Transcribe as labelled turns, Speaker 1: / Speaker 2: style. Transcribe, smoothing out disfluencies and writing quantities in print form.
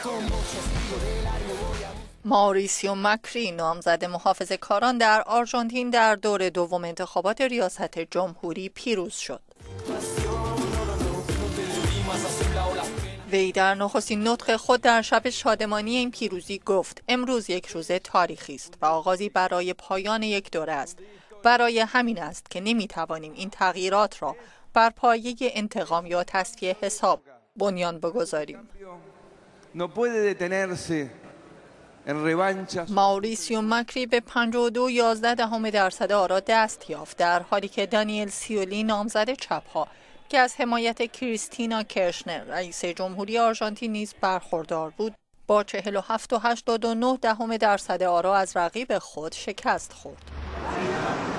Speaker 1: ماوریسیو ماکری نامزد محافظه‌کاران در آرژانتین در دور دوم انتخابات ریاست جمهوری پیروز شد. وی در نخستین نطق خود در شب شادمانی این پیروزی گفت امروز یک روز تاریخی است و آغازی برای پایان یک دوره است. برای همین است که نمی‌توانیم این تغییرات را بر پایه انتقام یا تصفیه حساب بنیان بگذاریم. ماوریسیو ماکری به 52.11% آرا دست یافت، در حالی که دانیل سیولی نامزد چپ‌ها که از حمایت کریستینا کرشنر رئیس جمهوری آرژانتین نیز برخوردار بود با 47.89% آرا از رقیب خود شکست خورد.